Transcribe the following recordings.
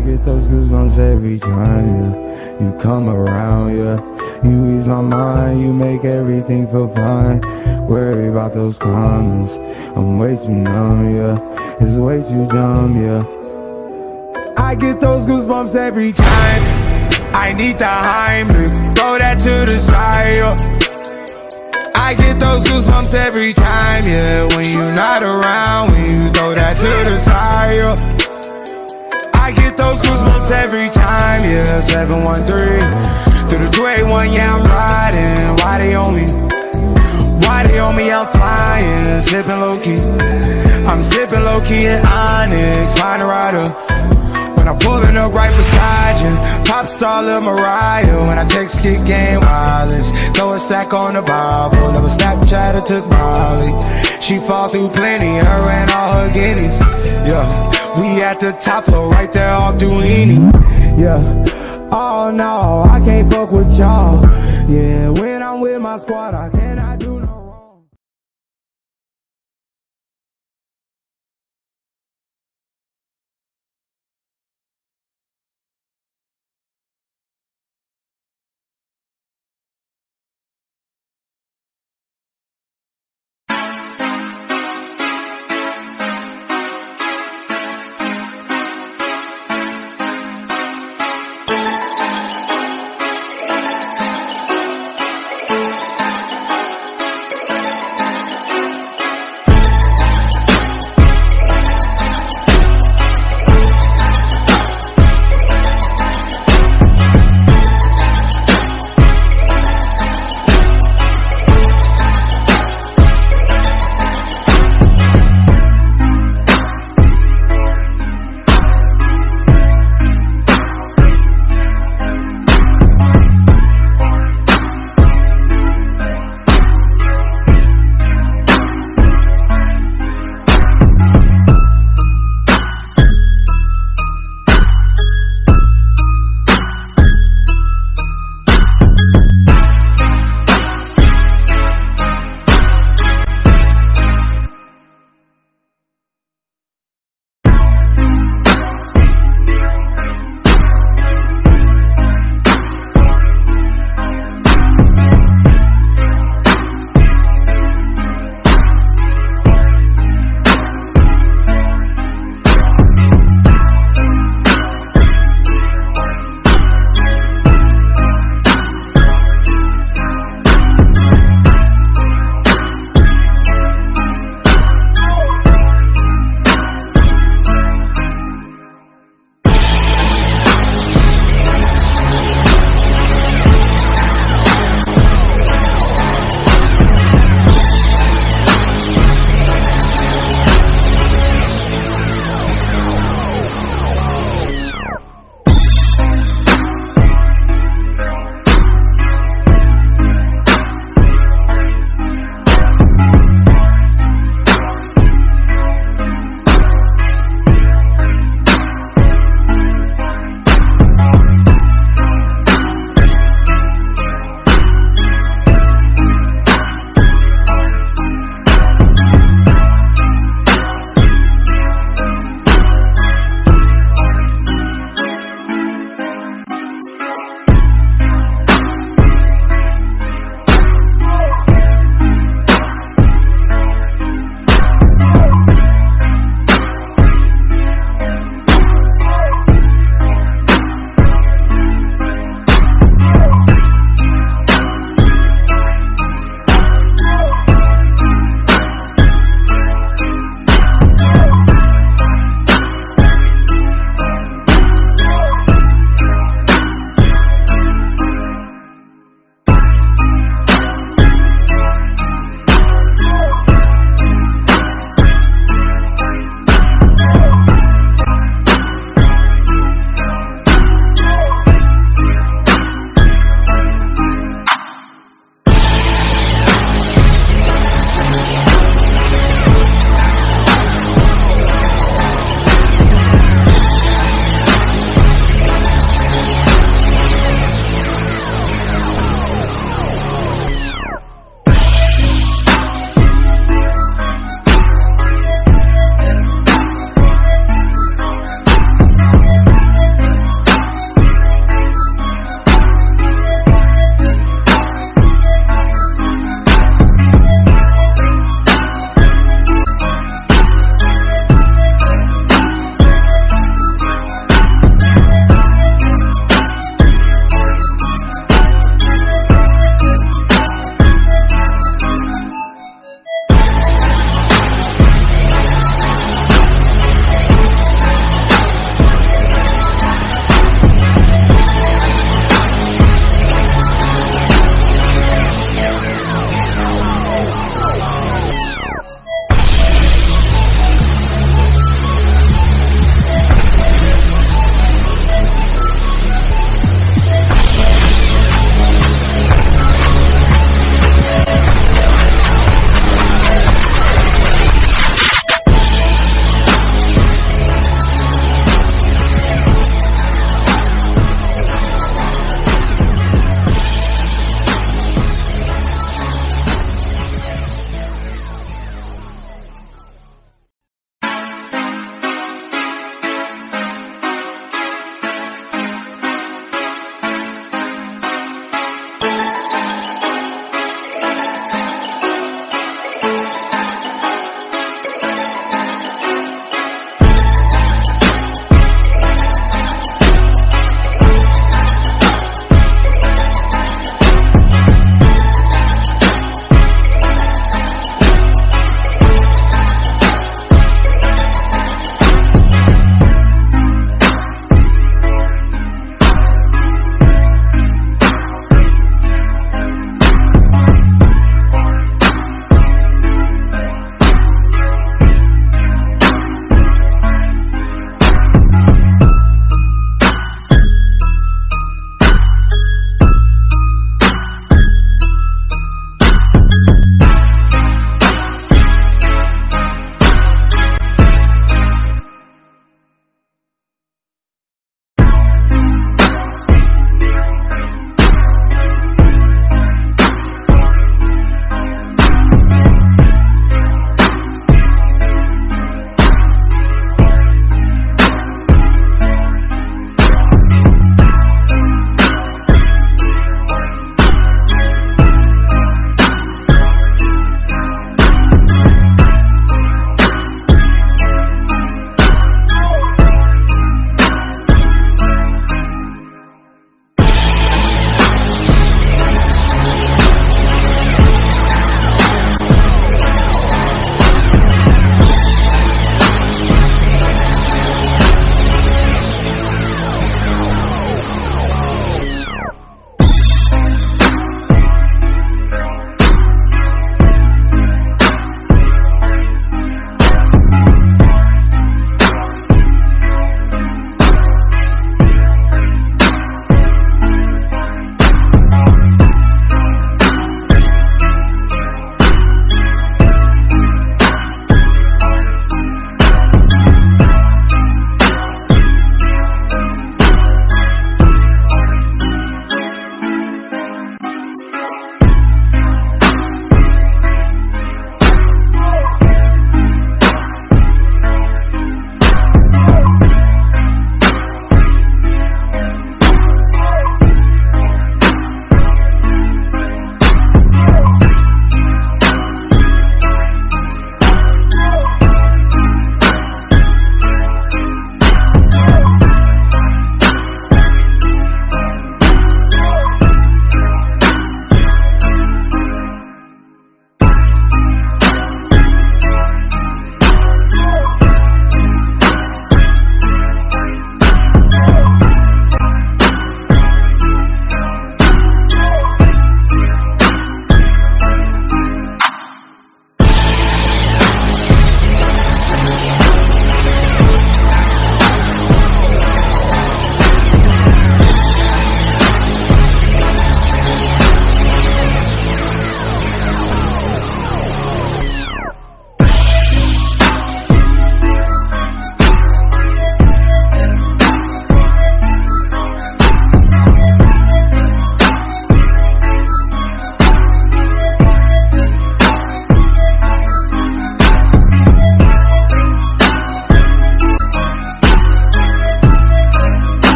get those goosebumps every time, yeah. You come around, yeah. You ease my mind, you make everything feel fine. Worry about those comments, I'm way too numb, yeah. It's way too dumb, yeah. I get those goosebumps every time. I need the Heimlich, throw that to the side, yeah. I get those goosebumps every time, yeah. When you're not around, when you throw that to the side, yeah. I get those goosebumps every time, yeah. 713 through the 281, yeah, I'm riding. Why they on me? Why they on me? I'm flying, sipping low-key. I'm sipping low-key in Onyx, find a rider. When I'm pulling up right beside you, pop star Lil Mariah. When I text kick game wireless, throw a stack on the Bible. Never Snapchat or took Molly. She fall through plenty, her and all her guineas. Yeah, we at the top floor, right there off Duini. Yeah, oh no, I can't fuck with y'all. Yeah, when I'm with my squad, I cannot do no wrong.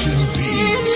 to the beat.